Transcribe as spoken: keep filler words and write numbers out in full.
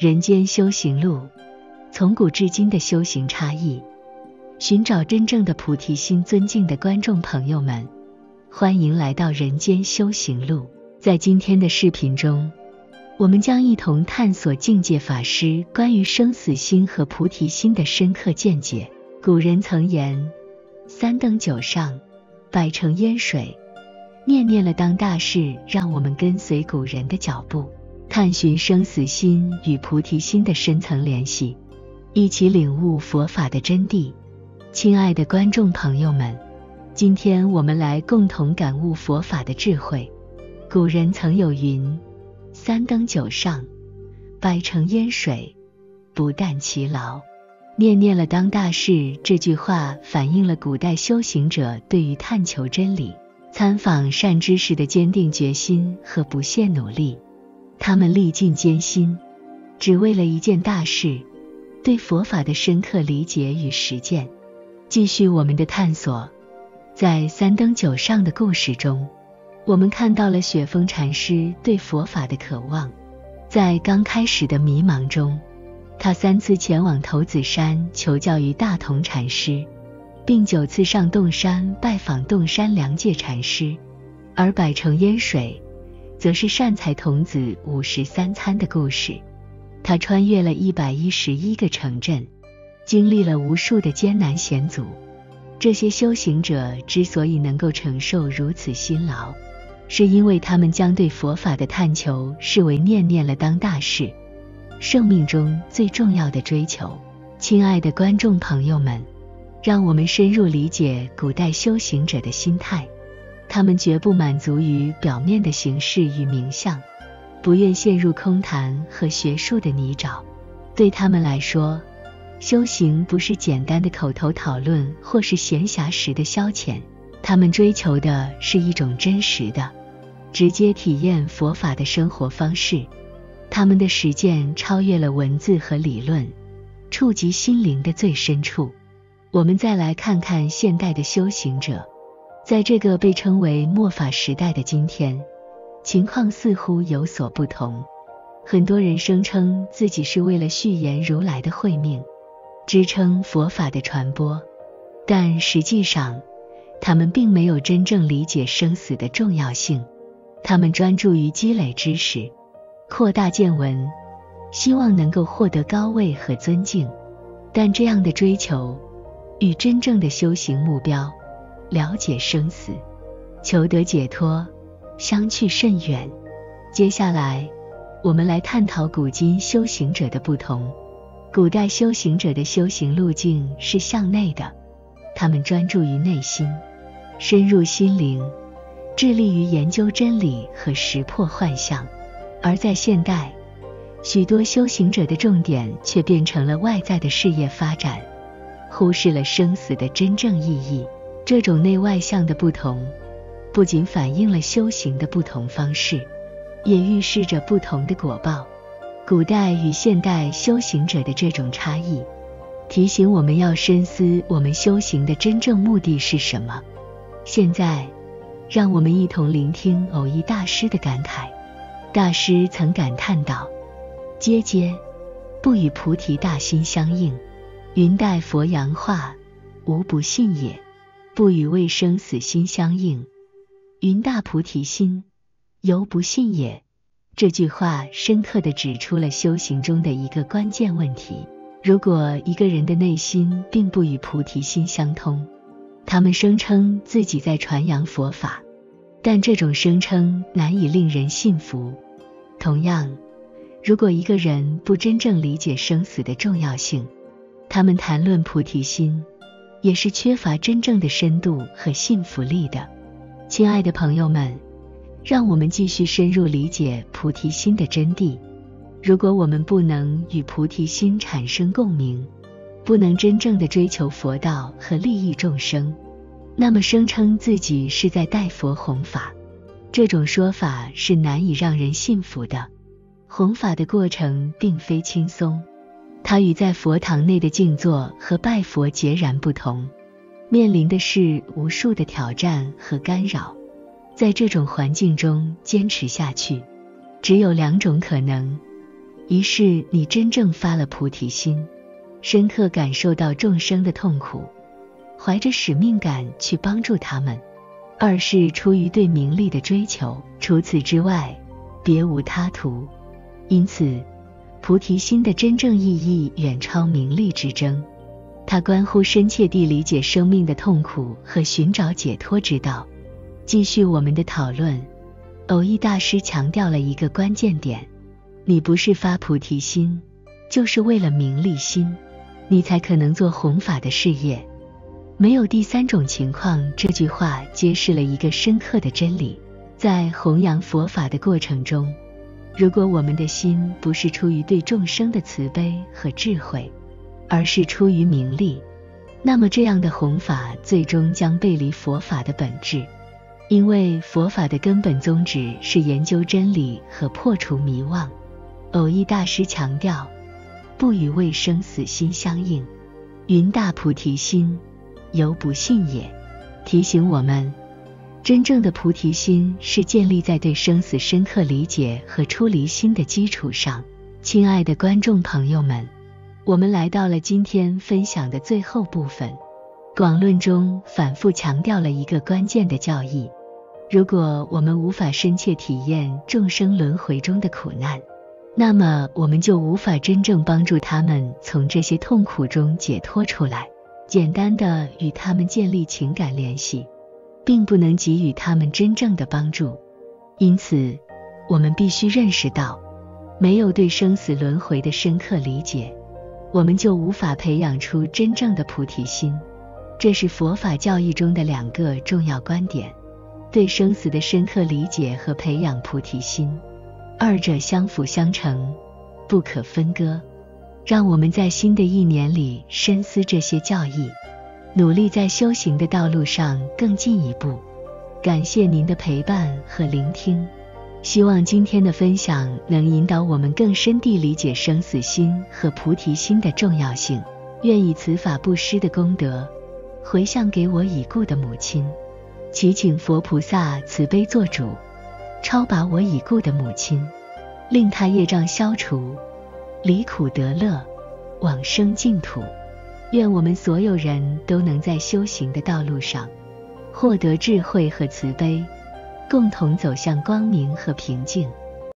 人间修行路，从古至今的修行差异，寻找真正的菩提心。尊敬的观众朋友们，欢迎来到人间修行路。在今天的视频中，我们将一同探索境界法师关于生死心和菩提心的深刻见解。古人曾言，三登九上，百成烟水，念念了当大事。让我们跟随古人的脚步，探寻生死心与菩提心的深层联系，一起领悟佛法的真谛。亲爱的观众朋友们，今天我们来共同感悟佛法的智慧。古人曾有云，三登九上，百成烟水，不但其劳。念念了当大事，这句话反映了古代修行者对于探求真理、参访善知识的坚定决心和不懈努力。他们历尽艰辛，只为了一件大事，对佛法的深刻理解与实践。继续我们的探索，在三登九上的故事中，我们看到了雪峰禅师对佛法的渴望。在刚开始的迷茫中，他三次前往头子山求教于大同禅师，并九次上洞山拜访洞山良介禅师。而百成烟水则是善财童子五十三参的故事。他穿越了一百一十一个城镇，经历了无数的艰难险阻。这些修行者之所以能够承受如此辛劳，是因为他们将对佛法的探求视为念念了当大事，生命中最重要的追求。亲爱的观众朋友们，让我们深入理解古代修行者的心态。他们绝不满足于表面的形式与名相，不愿陷入空谈和学术的泥沼。对他们来说，修行不是简单的口头讨论或是闲暇时的消遣，他们追求的是一种真实的、直接体验佛法的生活方式。他们的实践超越了文字和理论，触及心灵的最深处。我们再来看看现代的修行者，在这个被称为末法时代的今天，情况似乎有所不同。很多人声称自己是为了续延如来的慧命，支撑佛法的传播，但实际上他们并没有真正理解生死的重要性。他们专注于积累知识，扩大见闻，希望能够获得高位和尊敬。但这样的追求与真正的修行目标，了解生死、求得解脱，相去甚远。接下来我们来探讨古今修行者的不同。古代修行者的修行路径是向内的，他们专注于内心，深入心灵，致力于研究真理和识破幻象。而在现代，许多修行者的重点却变成了外在的事业发展，忽视了生死的真正意义。这种内外向的不同，不仅反映了修行的不同方式，也预示着不同的果报。古代与现代修行者的这种差异，提醒我们要深思我们修行的真正目的是什么。现在，让我们一同聆听偶一大师的感慨。大师曾感叹道：阶阶不与菩提大心相应，云待佛扬化，无不信也；不与为生死心相应，云大菩提心，犹不信也。这句话深刻地指出了修行中的一个关键问题。如果一个人的内心并不与菩提心相通，他们声称自己在传扬佛法，但这种声称难以令人信服。同样，如果一个人不真正理解生死的重要性，他们谈论菩提心，也是缺乏真正的深度和信服力的。亲爱的朋友们，让我们继续深入理解菩提心的真谛。如果我们不能与菩提心产生共鸣，不能真正的追求佛道和利益众生，那么声称自己是在代佛弘法，这种说法是难以让人信服的。弘法的过程并非轻松，它与在佛堂内的静坐和拜佛截然不同，面临的是无数的挑战和干扰。在这种环境中坚持下去，只有两种可能： 于是你真正发了菩提心，深刻感受到众生的痛苦，怀着使命感去帮助他们。二是出于对名利的追求，除此之外别无他途。因此菩提心的真正意义远超名利之争，它关乎深切地理解生命的痛苦和寻找解脱之道。继续我们的讨论，蕅益大师强调了一个关键点，你不是发菩提心，就是为了名利心，你才可能做弘法的事业。没有第三种情况，这句话揭示了一个深刻的真理，在弘扬佛法的过程中，如果我们的心不是出于对众生的慈悲和智慧，而是出于名利，那么这样的弘法最终将背离佛法的本质。因为佛法的根本宗旨是研究真理和破除迷妄。蕅益大师强调，不与未生死心相应，云大菩提心，犹不信也。提醒我们，真正的菩提心是建立在对生死深刻理解和出离心的基础上。亲爱的观众朋友们，我们来到了今天分享的最后部分。广论中反复强调了一个关键的教义，如果我们无法深切体验众生轮回中的苦难，那么我们就无法真正帮助他们从这些痛苦中解脱出来。简单的与他们建立情感联系，并不能给予他们真正的帮助。因此，我们必须认识到，没有对生死轮回的深刻理解，我们就无法培养出真正的菩提心。这是佛法教义中的两个重要观点，对生死的深刻理解和培养菩提心，二者相辅相成，不可分割。让我们在新的一年里深思这些教义，努力在修行的道路上更进一步。感谢您的陪伴和聆听，希望今天的分享能引导我们更深地理解生死心和菩提心的重要性。愿以此法布施的功德回向给我已故的母亲，祈请佛菩萨慈悲做主，超拔我已故的母亲，令她业障消除，离苦得乐，往生净土。愿我们所有人都能在修行的道路上获得智慧和慈悲，共同走向光明和平静。